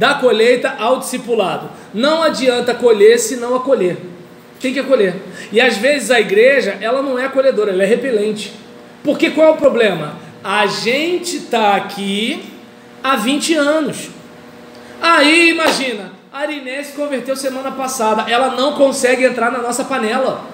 da colheita ao discipulado. Não adianta colher se não acolher. Tem que acolher. E às vezes a igreja, ela não é acolhedora, ela é repelente. Porque qual é o problema? A gente está aqui há 20 anos. Aí imagina, a Arinés se converteu semana passada, ela não consegue entrar na nossa panela.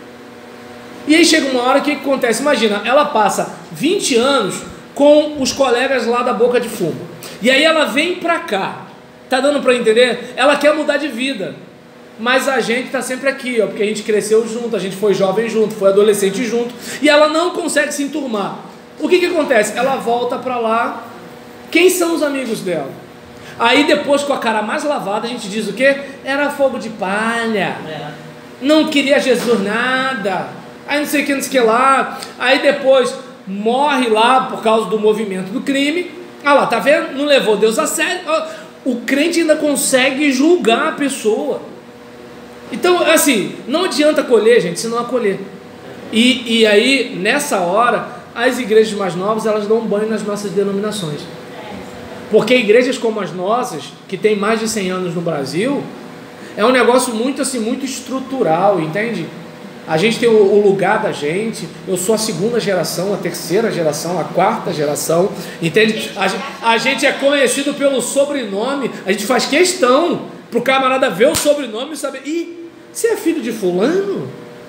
E aí chega uma hora, o que acontece? Imagina, ela passa 20 anos com os colegas lá da Boca de Fumo. E aí ela vem pra cá. Tá dando pra entender? Ela quer mudar de vida. Mas a gente tá sempre aqui, ó, porque a gente cresceu junto, a gente foi jovem junto, foi adolescente junto. E ela não consegue se enturmar. O que acontece? Ela volta pra lá. Quem são os amigos dela? Aí depois, com a cara mais lavada, a gente diz o quê? Era fogo de palha. Não queria Jesus nada. Aí não sei o que, não sei o que lá. Aí depois morre lá por causa do movimento do crime. Ah lá, tá vendo? Não levou Deus a sério. O crente ainda consegue julgar a pessoa. Então, assim, não adianta acolher, gente, se não acolher. E aí, nessa hora, as igrejas mais novas, elas dão um banho nas nossas denominações. Porque igrejas como as nossas, que tem mais de 100 anos no Brasil, é um negócio muito assim, muito estrutural, entende? A gente tem o lugar da gente. Eu sou a segunda geração, a terceira geração, a quarta geração, entende? A gente é conhecido pelo sobrenome. A gente faz questão pro camarada ver o sobrenome e saber: ih, você é filho de fulano?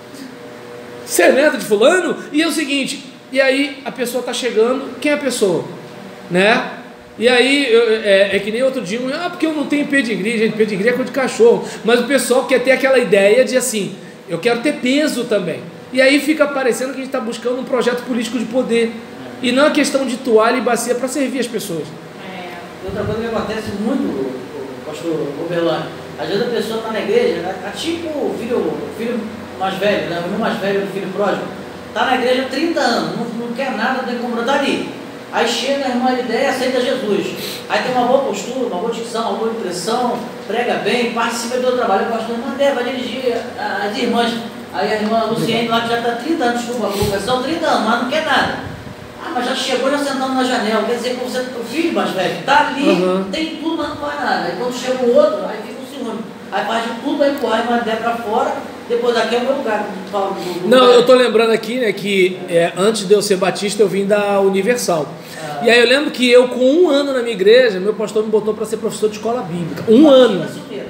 Você é neto de fulano? E é o seguinte, e aí a pessoa tá chegando, quem é a pessoa? Né? E aí, é que nem outro dia, porque eu não tenho pedigree, gente, pedigree é coisa de cachorro. Mas o pessoal quer ter aquela ideia de assim, eu quero ter peso também. E aí fica parecendo que a gente está buscando um projeto político de poder. E não a questão de toalha e bacia para servir as pessoas. Outra coisa que acontece muito, pastor Oberlândia, às vezes a pessoa está na igreja, tá tipo o filho mais velho, né? O irmão mais velho do filho pródigo, está na igreja há 30 anos, não quer nada, não tem como estar ali. Aí chega a irmã de ideia e aceita Jesus. Aí tem uma boa postura, uma boa dicção, uma boa impressão, prega bem, participa do trabalho. O pastor Mandé vai dirigir as irmãs. Aí a irmã Luciene lá que já está 30 anos, desculpa, a profissão, 30 anos, mas não quer nada. Ah, mas já chegou já sentando na janela, quer dizer que você, o filho mais velho, está ali, tem tudo, mas não faz nada. Aí quando chega o outro, aí fica o ciúme. Aí faz de tudo, aí empurra a irmã Mandé para fora, depois aqui é o meu lugar. Não, eu estou lembrando aqui, né, que antes de eu ser batista, eu vim da Universal. E aí eu lembro que eu, com 1 ano na minha igreja, meu pastor me botou para ser professor de escola bíblica. 1 ano.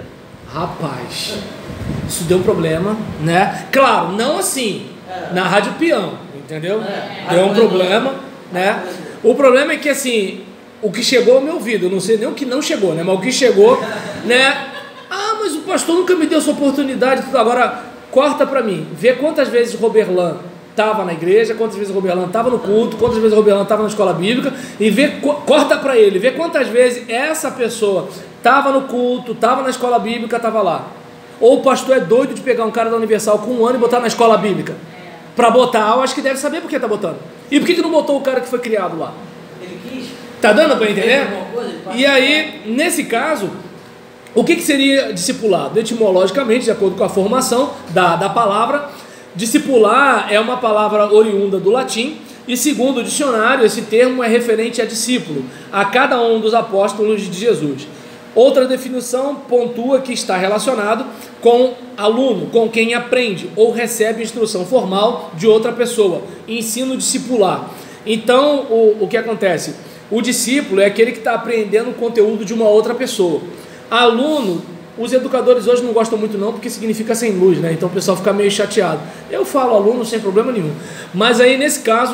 Rapaz, isso deu um problema, né? Claro, não assim, na Rádio Peão, entendeu? Deu um problema, né? O problema é que assim, o que chegou ao meu ouvido, eu não sei nem o que não chegou, né? Mas o que chegou, né? Ah, mas o pastor nunca me deu essa oportunidade. Agora, corta para mim, vê quantas vezes Roberlan estava na igreja, quantas vezes o Roberlan estava no culto, quantas vezes o Roberlan estava na escola bíblica, e corta para ele, vê quantas vezes essa pessoa estava no culto, estava na escola bíblica, estava lá. Ou o pastor é doido de pegar um cara da Universal com 1 ano e botar na escola bíblica. Para botar, eu acho que deve saber por que está botando. E por que não botou o cara que foi criado lá? Ele quis. Tá dando para entender? E aí, nesse caso, o que seria discipulado? Etimologicamente, de acordo com a formação da palavra, discipular é uma palavra oriunda do latim e, segundo o dicionário, esse termo é referente a discípulo, a cada um dos apóstolos de Jesus. Outra definição pontua que está relacionado com aluno, com quem aprende ou recebe instrução formal de outra pessoa, ensino discipular. Então, o que acontece? O discípulo é aquele que está aprendendo o conteúdo de uma outra pessoa. Aluno, os educadores hoje não gostam muito não, porque significa sem luz, né? Então o pessoal fica meio chateado. Eu falo aluno sem problema nenhum. Mas aí, nesse caso,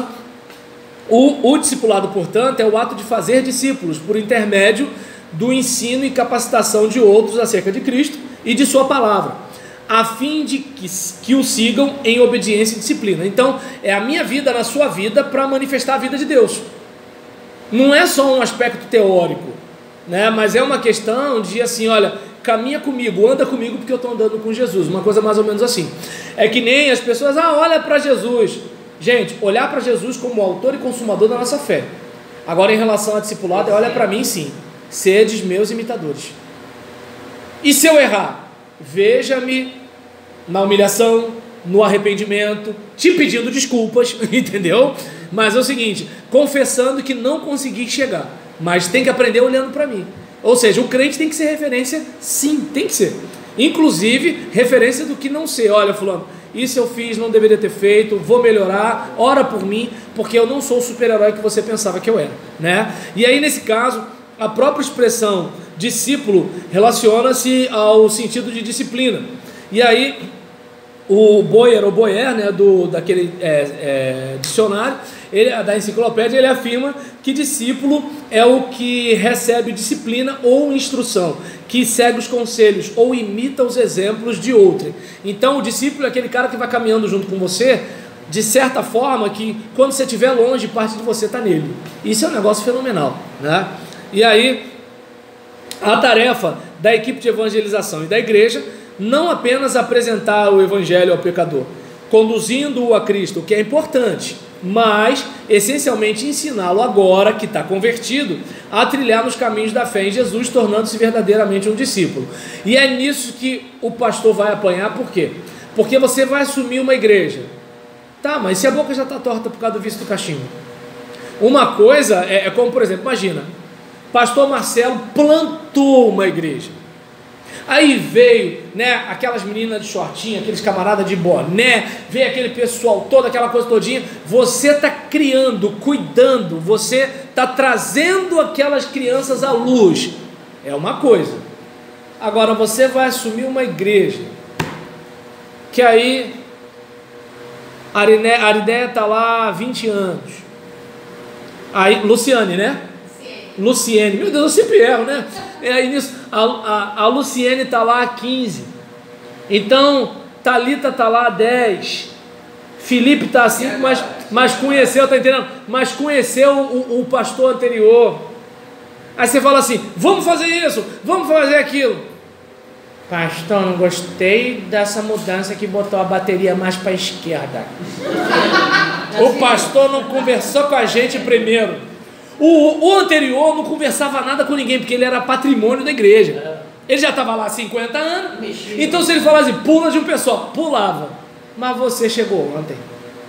o discipulado, portanto, é o ato de fazer discípulos por intermédio do ensino e capacitação de outros acerca de Cristo e de sua palavra, a fim de que o sigam em obediência e disciplina. Então, é a minha vida na sua vida para manifestar a vida de Deus. Não é só um aspecto teórico, né? Mas é uma questão de assim, olha, caminha comigo, anda comigo porque eu estou andando com Jesus, uma coisa mais ou menos assim. É que nem as pessoas, olha para Jesus. Gente, olhar para Jesus como autor e consumador da nossa fé. Agora, em relação a discipulado, olha para mim sim, sedes meus imitadores. E se eu errar? Veja-me na humilhação, no arrependimento, te pedindo desculpas, entendeu? Mas é o seguinte, confessando que não consegui chegar, mas tem que aprender olhando para mim. Ou seja, o crente tem que ser referência, sim, tem que ser. Inclusive, referência do que não ser. Olha, fulano, isso eu fiz, não deveria ter feito, vou melhorar, ora por mim, porque eu não sou o super-herói que você pensava que eu era, né? E aí, nesse caso, a própria expressão discípulo relaciona-se ao sentido de disciplina. E aí, o Boyer, né, daquele dicionário, da enciclopédia, ele afirma que discípulo é o que recebe disciplina ou instrução, que segue os conselhos ou imita os exemplos de outrem. Então o discípulo é aquele cara que vai caminhando junto com você, de certa forma que quando você estiver longe, parte de você está nele. Isso é um negócio fenomenal, né? E aí, a tarefa da equipe de evangelização e da igreja, não apenas apresentar o evangelho ao pecador, conduzindo-o a Cristo, o que é importante, mas essencialmente ensiná-lo agora que está convertido a trilhar nos caminhos da fé em Jesus, tornando-se verdadeiramente um discípulo. E é nisso que o pastor vai apanhar. Por quê? Porque você vai assumir uma igreja, tá, mas se a boca já está torta por causa do vício do cachimbo, uma coisa é como, por exemplo, imagina, pastor Marcelo plantou uma igreja, aí veio, né, aquelas meninas de shortinho, aqueles camaradas de boné, veio aquele pessoal todo, aquela coisa todinha. Você está criando, cuidando, você está trazendo aquelas crianças à luz, é uma coisa. Agora você vai assumir uma igreja, que aí a Aridéia está lá há 20 anos, aí Luciane, né? Luciene, meu Deus, eu sempre erro, né? Aí nisso, a Luciene está lá há 15, então Thalita está lá há 10, Felipe está há 5, mas conheceu, tá entendendo? Mas conheceu o pastor anterior. Aí você fala assim: vamos fazer isso, vamos fazer aquilo. Pastor, não gostei dessa mudança que botou a bateria mais para a esquerda. O pastor não conversou com a gente primeiro. O anterior não conversava nada com ninguém, porque ele era patrimônio da igreja. Ele já estava lá há 50 anos. Então se ele falasse, pula de um pessoal, pulava. Mas você chegou ontem.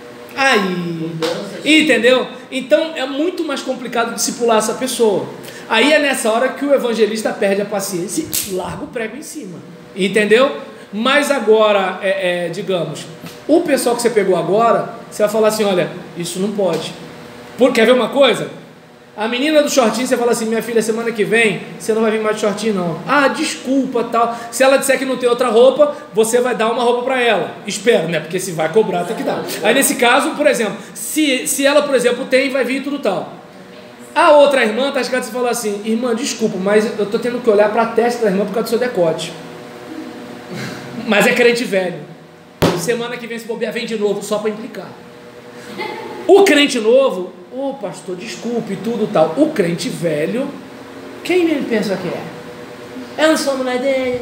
Aí, entendeu? Então é muito mais complicado discipular essa pessoa. Aí é nessa hora que o evangelista perde a paciência e larga o prego em cima. Entendeu? Mas agora, digamos, o pessoal que você pegou agora, você vai falar assim: olha, isso não pode. Quer ver uma coisa? A menina do shortinho, você fala assim: minha filha, semana que vem você não vai vir mais de shortinho não. Ah, desculpa, tal. Se ela disser que não tem outra roupa, você vai dar uma roupa para ela. Espero, né? Porque se vai cobrar, tem que dar. Aí nesse caso, por exemplo, se ela, por exemplo, tem, vai vir tudo tal. A outra irmã tá chegando e fala assim: irmã, desculpa, mas eu tô tendo que olhar para a testa da irmã por causa do seu decote. Mas é crente velho. Semana que vem, se bobear, vem de novo, só para implicar. O crente novo, pastor, desculpe, tudo tal. O crente velho, quem ele pensa que é? Eu não sou mulher dele.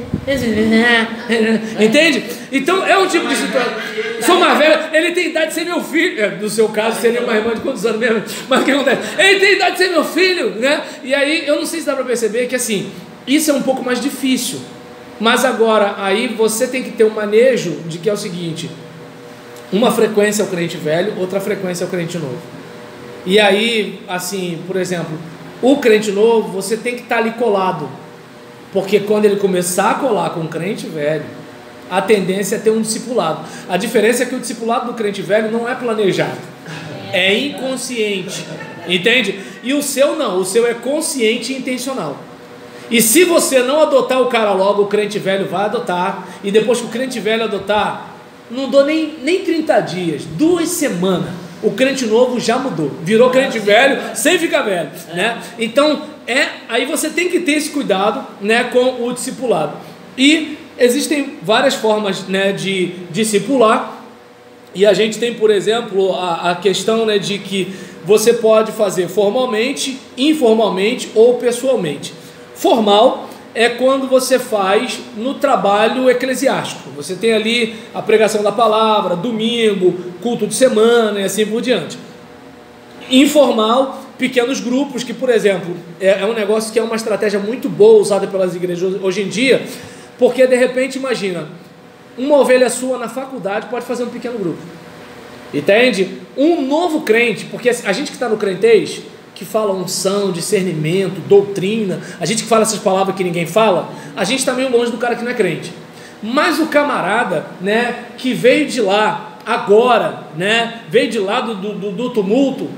Entende? Então é um tipo de situação. Sou mais velho, ele tem idade de ser meu filho. No seu caso, seria uma irmã de quantos anos mesmo? Mas o que acontece? Ele tem idade de ser meu filho, né? E aí, eu não sei se dá para perceber que assim, isso é um pouco mais difícil. Mas agora, aí você tem que ter um manejo de que é o seguinte: uma frequência é o crente velho, outra frequência é o crente novo. E aí, assim, por exemplo, o crente novo, você tem que estar ali colado, porque quando ele começar a colar com o crente velho, a tendência é ter um discipulado. A diferença é que o discipulado do crente velho não é planejado, é inconsciente, entende? E o seu não, o seu é consciente e intencional. E se você não adotar o cara logo, o crente velho vai adotar, e depois que o crente velho adotar, não dou nem 30 dias, 2 semanas, o crente novo já mudou, virou crente velho sem ficar velho, né? Então, aí você tem que ter esse cuidado, né, com o discipulado. E existem várias formas, né, de discipular, e a gente tem, por exemplo, a questão, né, de que você pode fazer formalmente, informalmente ou pessoalmente. Formal é quando você faz no trabalho eclesiástico. Você tem ali a pregação da palavra, domingo, culto de semana e assim por diante. Informal, pequenos grupos, que, por exemplo, é um negócio que é uma estratégia muito boa usada pelas igrejas hoje em dia, porque de repente, imagina, uma ovelha sua na faculdade pode fazer um pequeno grupo. Entende? Um novo crente, porque a gente que está no crentez, que fala unção, discernimento, doutrina, a gente que fala essas palavras que ninguém fala, a gente está meio longe do cara que não é crente. Mas o camarada, né, que veio de lá agora, né, veio de lá do tumulto,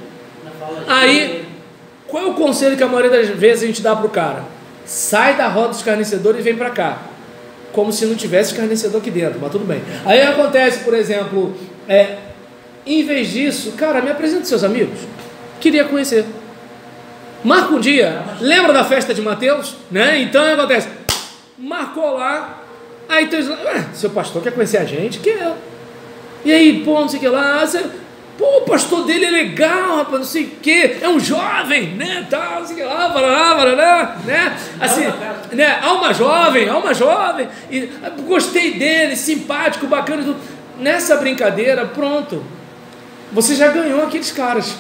aí qual é o conselho que a maioria das vezes a gente dá para o cara? Sai da roda dos escarnecedores e vem para cá, como se não tivesse escarnecedor aqui dentro, mas tudo bem. Aí acontece, por exemplo, em vez disso, cara, me apresenta seus amigos, queria conhecer, marca um dia, lembra da festa de Mateus, né? Então acontece, marcou lá, aí tu diz, seu pastor quer conhecer a gente? Quer. E aí, pô, não sei o que lá, pô, o pastor dele é legal, rapaz, não sei o que, é um jovem, né, tal, não sei o que lá, barará, né, assim, né, alma jovem, e gostei dele, simpático, bacana, tudo. Nessa brincadeira, pronto, você já ganhou aqueles caras,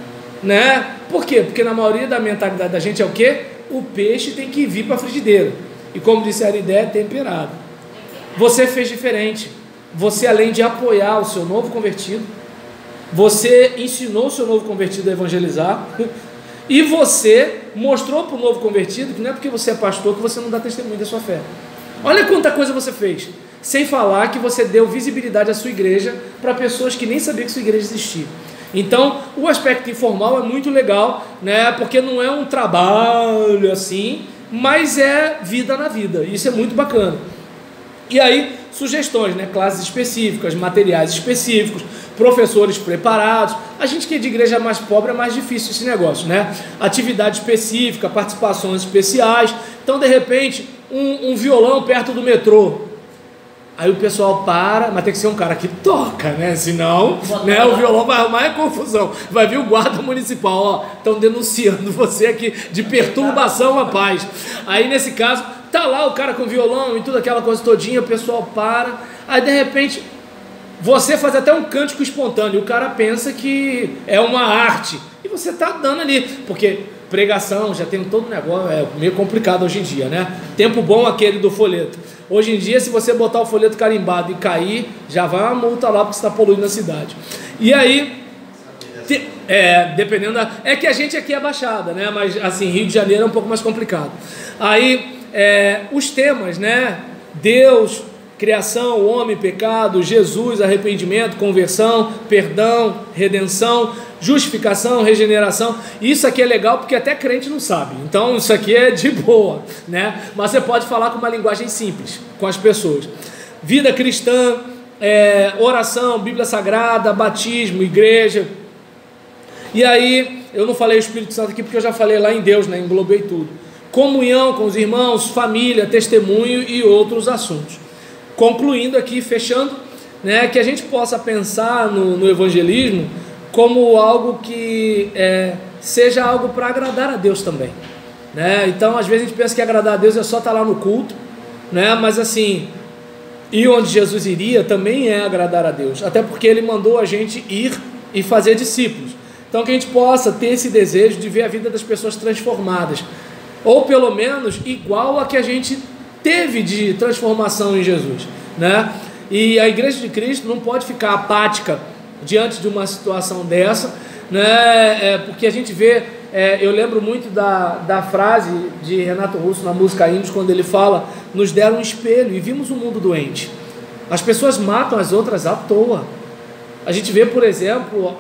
né, por quê? Porque na maioria da mentalidade da gente é o quê? O peixe tem que vir para a frigideira, e como disse a Aridé, é temperado. Você fez diferente. Você, além de apoiar o seu novo convertido, você ensinou o seu novo convertido a evangelizar, e você mostrou para o novo convertido que não é porque você é pastor que você não dá testemunho da sua fé. Olha quanta coisa você fez, sem falar que você deu visibilidade à sua igreja para pessoas que nem sabiam que sua igreja existia. Então, o aspecto informal é muito legal, né, porque não é um trabalho assim, mas é vida na vida, isso é muito bacana. E aí, sugestões, né? Classes específicas, materiais específicos, professores preparados. A gente que é de igreja mais pobre é mais difícil esse negócio, né? Atividade específica, participações especiais. Então, de repente, um violão perto do metrô. Aí o pessoal para, mas tem que ser um cara que toca, né? Senão, né, o violão vai arrumar confusão. Vai vir o guarda municipal, ó, estão denunciando você aqui de perturbação à paz. Aí, nesse caso, tá lá o cara com violão e tudo aquela coisa todinha, o pessoal para, aí de repente você faz até um cântico espontâneo, o cara pensa que é uma arte, e você tá dando ali, porque pregação já tem todo um negócio, é meio complicado hoje em dia, né? Tempo bom aquele do folheto. Hoje em dia, se você botar o folheto carimbado e cair, já vai uma multa lá porque você está poluindo a cidade. E aí, dependendo é que a gente aqui é Baixada, né? Mas assim, Rio de Janeiro é um pouco mais complicado. Aí, os temas, né? Deus, criação, homem, pecado, Jesus, arrependimento, conversão, perdão, redenção, justificação, regeneração. Isso aqui é legal porque até crente não sabe, então isso aqui é de boa, né? Mas você pode falar com uma linguagem simples com as pessoas. Vida cristã, oração, Bíblia Sagrada, batismo, igreja. E aí, eu não falei o Espírito Santo aqui porque eu já falei lá em Deus, né? Englobei tudo. Comunhão com os irmãos, família, testemunho e outros assuntos. Concluindo aqui, fechando, né, que a gente possa pensar no evangelismo como algo que seja algo para agradar a Deus também, né? Então, às vezes a gente pensa que agradar a Deus é só estar lá no culto, né? Mas assim, ir onde Jesus iria também é agradar a Deus, até porque Ele mandou a gente ir e fazer discípulos. Então, que a gente possa ter esse desejo de ver a vida das pessoas transformadas, ou pelo menos igual a que a gente teve de transformação em Jesus, né? E a Igreja de Cristo não pode ficar apática diante de uma situação dessa, né? Porque a gente vê, eu lembro muito da frase de Renato Russo na música Índios, quando ele fala: nos deram um espelho e vimos um mundo doente. As pessoas matam as outras à toa. A gente vê, por exemplo,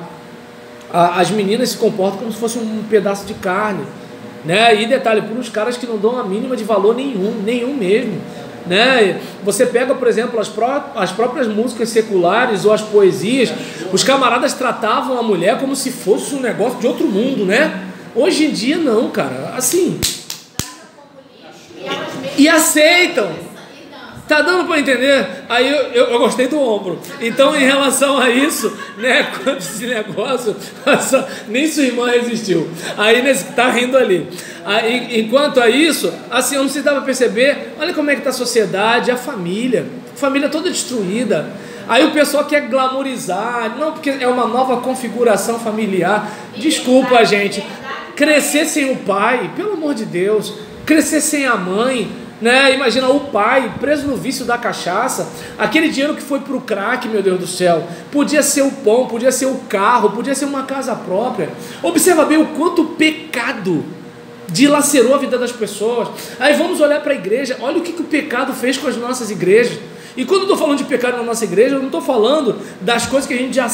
as meninas se comportam como se fosse um pedaço de carne, né? E detalhe, por uns caras que não dão a mínima de valor nenhum mesmo, né? Você pega, por exemplo, as próprias músicas seculares ou as poesias, os camaradas tratavam a mulher como se fosse um negócio de outro mundo, né? Hoje em dia não, cara, assim, e aceitam. Tá dando para entender? Aí eu gostei do ombro. Então, em relação a isso, né, quanto esse negócio, nem sua irmã resistiu. Aí, tá rindo ali. Aí, enquanto a isso, assim, eu não sei se dá para perceber, olha como é que tá a sociedade, a família toda destruída. Aí o pessoal quer glamorizar, não, porque é uma nova configuração familiar. Desculpa, gente, crescer sem o pai, pelo amor de Deus, crescer sem a mãe, né? Imagina o pai preso no vício da cachaça, aquele dinheiro que foi para o crack, meu Deus do céu, podia ser o pão, podia ser o carro, podia ser uma casa própria. Observa bem o quanto o pecado dilacerou a vida das pessoas. Aí vamos olhar para a igreja, olha o que o pecado fez com as nossas igrejas. E quando eu estou falando de pecado na nossa igreja, eu não estou falando das coisas que a gente já...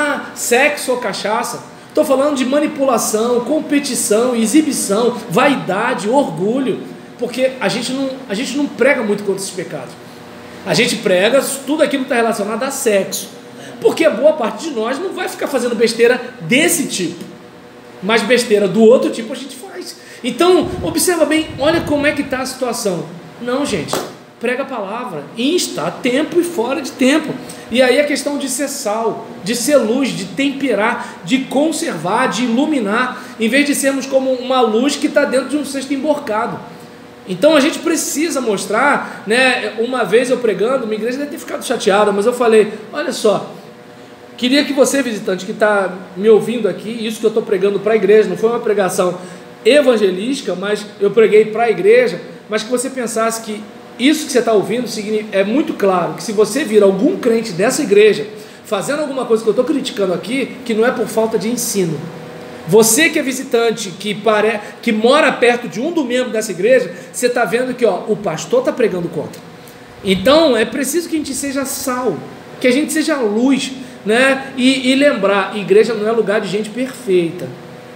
sexo ou cachaça. Estou falando de manipulação, competição, exibição, vaidade, orgulho. Porque a gente não prega muito contra esses pecados. A gente prega tudo aquilo que está relacionado a sexo. Porque boa parte de nós não vai ficar fazendo besteira desse tipo. Mas besteira do outro tipo a gente faz. Então, observa bem, olha como é que está a situação. Não, gente, prega a palavra, insta a tempo e fora de tempo. E aí a questão de ser sal, de ser luz, de temperar, de conservar, de iluminar, em vez de sermos como uma luz que está dentro de um cesto emborcado. Então a gente precisa mostrar, né? Uma vez eu pregando, minha igreja deve ter ficado chateada, mas eu falei, olha só, queria que você, visitante, que está me ouvindo aqui, isso que eu estou pregando para a igreja, não foi uma pregação evangelística, mas eu preguei para a igreja, mas que você pensasse que isso que você está ouvindo é muito claro, que se você vir algum crente dessa igreja fazendo alguma coisa que eu estou criticando aqui, que não é por falta de ensino. Você que é visitante, que mora perto de um do membro dessa igreja, você está vendo que o pastor está pregando contra. Então é preciso que a gente seja sal, que a gente seja luz, né? E lembrar, igreja não é lugar de gente perfeita.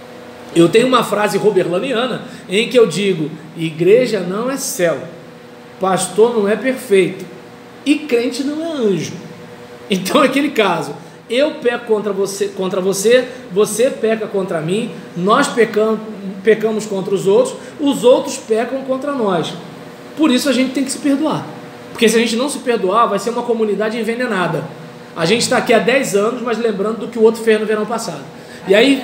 Eu tenho uma frase roberlaniana em que eu digo, igreja não é céu, pastor não é perfeito e crente não é anjo. Então é aquele caso, eu peco contra você, você peca contra mim, nós pecamos contra os outros pecam contra nós. Por isso a gente tem que se perdoar, porque se a gente não se perdoar, vai ser uma comunidade envenenada. A gente está aqui há 10 anos, mas lembrando do que o outro fez no verão passado. E aí...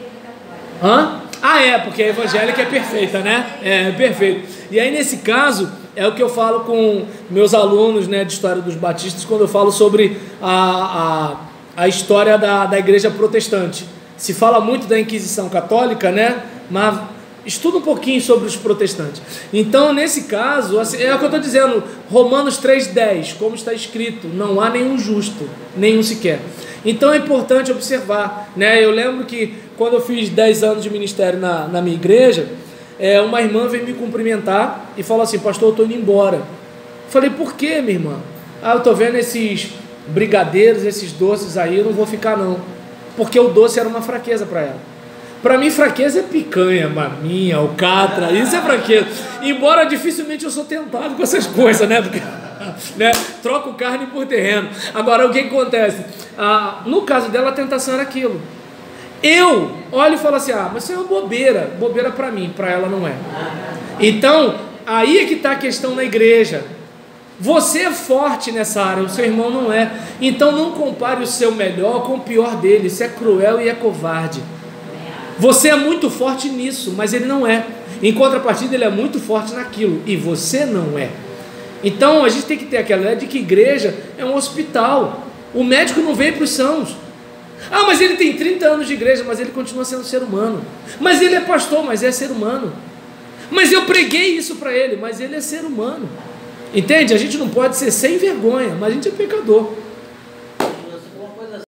porque a evangélica é perfeita, né? É perfeito. E aí nesse caso, é o que eu falo com meus alunos, né, de história dos batistas, quando eu falo sobre a história da igreja protestante. Se fala muito da Inquisição Católica, né? Mas estuda um pouquinho sobre os protestantes. Então, nesse caso, assim, é o que eu estou dizendo, Romanos 3,10, como está escrito, não há nenhum justo, nenhum sequer. Então é importante observar, né? Eu lembro que quando eu fiz 10 anos de ministério na minha igreja, uma irmã veio me cumprimentar e falou assim, pastor, eu estou indo embora. Falei, por quê, minha irmã? Eu estou vendo esses brigadeiros, esses doces aí, eu não vou ficar não. Porque o doce era uma fraqueza para ela. Para mim, fraqueza é picanha, maminha, alcatra, isso é fraqueza. Embora dificilmente eu sou tentado com essas coisas, né? Porque, né? Troco carne por terreno. Agora, o que acontece? No caso dela, a tentação era aquilo. Eu olho e falo assim, mas isso é uma bobeira. Bobeira para mim, para ela não é. Então, aí é que está a questão na igreja. Você é forte nessa área, o seu irmão não é. Então não compare o seu melhor com o pior dele. Isso é cruel e é covarde. Você é muito forte nisso, mas ele não é. Em contrapartida, ele é muito forte naquilo, e você não é. Então a gente tem que ter aquela ideia de que igreja é um hospital. O médico não veio para os sãos. Mas ele tem 30 anos de igreja, mas ele continua sendo ser humano. Mas ele é pastor, mas é ser humano. Mas eu preguei isso para ele, mas ele é ser humano. Entende? A gente não pode ser sem vergonha, mas a gente é pecador.